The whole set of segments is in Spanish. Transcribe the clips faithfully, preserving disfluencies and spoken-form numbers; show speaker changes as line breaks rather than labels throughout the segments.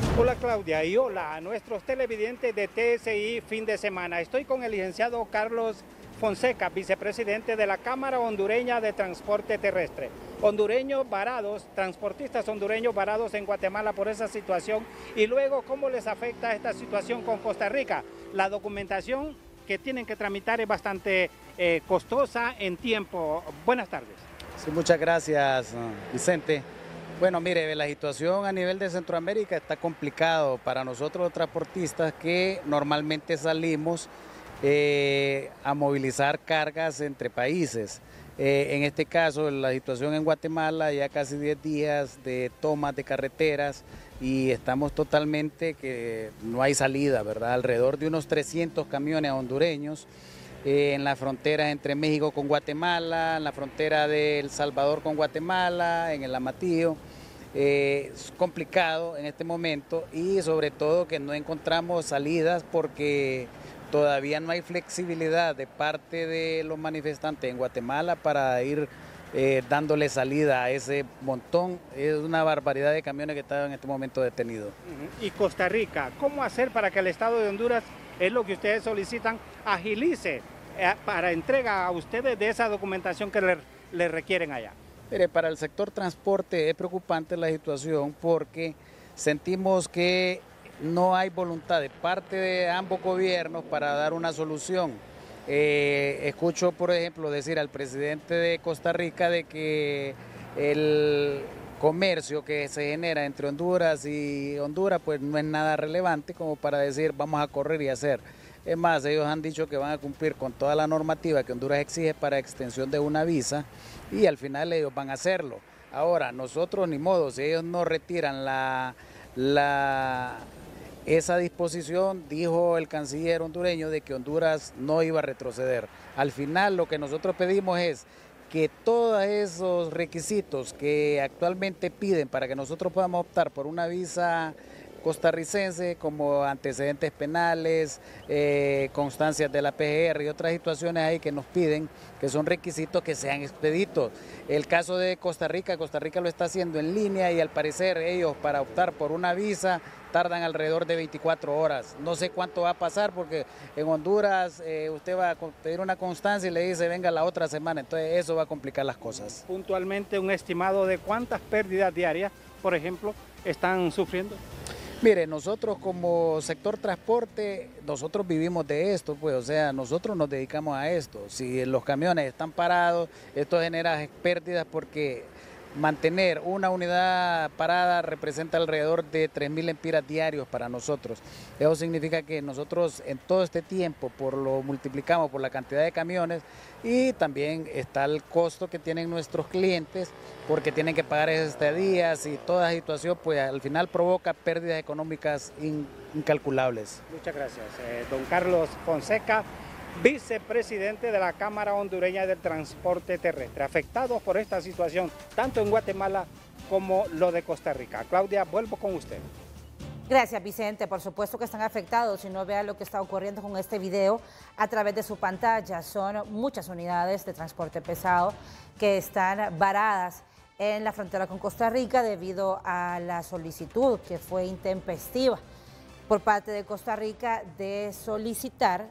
Hola Claudia y hola a nuestros televidentes de T S I Fin de Semana. Estoy con el licenciado Carlos Fonseca, vicepresidente de la Cámara Hondureña de Transporte Terrestre. Hondureños varados, transportistas hondureños varados en Guatemala por esa situación, y luego cómo les afecta esta situación con Costa Rica. La documentación que tienen que tramitar es bastante eh, costosa en tiempo. Buenas tardes.
Sí, muchas gracias, Vicente. Bueno, mire, la situación a nivel de Centroamérica está complicado para nosotros los transportistas que normalmente salimos eh, a movilizar cargas entre países. Eh, en este caso, la situación en Guatemala, ya casi diez días de tomas de carreteras y estamos totalmente que no hay salida, ¿verdad? Alrededor de unos trescientos camiones hondureños eh, en la frontera entre México con Guatemala, en la frontera de El Salvador con Guatemala, en el Amatillo. Eh, es complicado en este momento y sobre todo que no encontramos salidas porque todavía no hay flexibilidad de parte de los manifestantes en Guatemala para ir eh, dándole salida a ese montón. Es una barbaridad de camiones que están en este momento detenidos.
Uh-huh. Y Costa Rica, ¿cómo hacer para que el Estado de Honduras, es lo que ustedes solicitan, agilice eh, para entrega a ustedes de esa documentación que le, le requieren allá?
Mire, para el sector transporte es preocupante la situación porque sentimos que no hay voluntad de parte de ambos gobiernos para dar una solución. Eh, escucho, por ejemplo, decir al presidente de Costa Rica de que el comercio que se genera entre Honduras y Honduras pues no es nada relevante como para decir vamos a correr y hacer. Es más, ellos han dicho que van a cumplir con toda la normativa que Honduras exige para extensión de una visa y al final ellos van a hacerlo. Ahora, nosotros ni modo, si ellos no retiran la, la, esa disposición, dijo el canciller hondureño de que Honduras no iba a retroceder. Al final lo que nosotros pedimos es que todos esos requisitos que actualmente piden para que nosotros podamos optar por una visa costarricense, como antecedentes penales, eh, constancias de la P G R y otras situaciones ahí que nos piden, que son requisitos que sean expeditos. El caso de Costa Rica, Costa Rica lo está haciendo en línea y al parecer ellos para optar por una visa tardan alrededor de veinticuatro horas. No sé cuánto va a pasar porque en Honduras eh, usted va a pedir una constancia y le dice venga la otra semana, entonces eso va a complicar las cosas.
Puntualmente un estimado de cuántas pérdidas diarias, por ejemplo, están sufriendo.
Mire, nosotros como sector transporte, nosotros vivimos de esto, pues, o sea, nosotros nos dedicamos a esto. Si los camiones están parados, esto genera pérdidas porque mantener una unidad parada representa alrededor de tres mil empiras diarios para nosotros. Eso significa que nosotros en todo este tiempo por lo multiplicamos por la cantidad de camiones y también está el costo que tienen nuestros clientes porque tienen que pagar esas estadías y toda situación pues al final provoca pérdidas económicas in, incalculables.
Muchas gracias. Eh, don Carlos Fonseca, vicepresidente de la Cámara Hondureña del Transporte Terrestre, afectados por esta situación, tanto en Guatemala como lo de Costa Rica. Claudia, vuelvo con usted.
Gracias, Vicente. Por supuesto que están afectados. Si no vea lo que está ocurriendo con este video a través de su pantalla, son muchas unidades de transporte pesado que están varadas en la frontera con Costa Rica debido a la solicitud que fue intempestiva por parte de Costa Rica de solicitar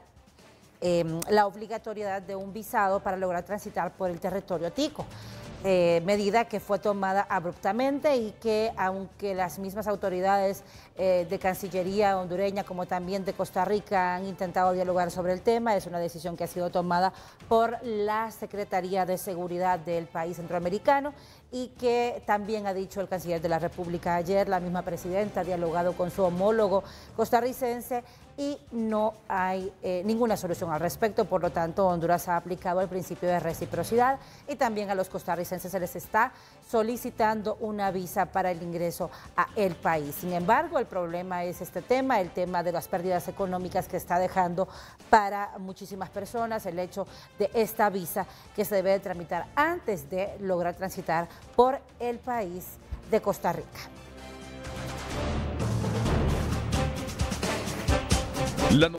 Eh, la obligatoriedad de un visado para lograr transitar por el territorio tico, eh, medida que fue tomada abruptamente y que aunque las mismas autoridades eh, de Cancillería hondureña como también de Costa Rica han intentado dialogar sobre el tema, es una decisión que ha sido tomada por la Secretaría de Seguridad del país centroamericano y que también ha dicho el canciller de la República ayer, la misma presidenta ha dialogado con su homólogo costarricense y no hay eh, ninguna solución al respecto. Por lo tanto, Honduras ha aplicado el principio de reciprocidad y también a los costarricenses se les está solicitando una visa para el ingreso a el país. Sin embargo, el problema es este tema, el tema de las pérdidas económicas que está dejando para muchísimas personas, el hecho de esta visa que se debe de tramitar antes de lograr transitar por el país de Costa Rica.
La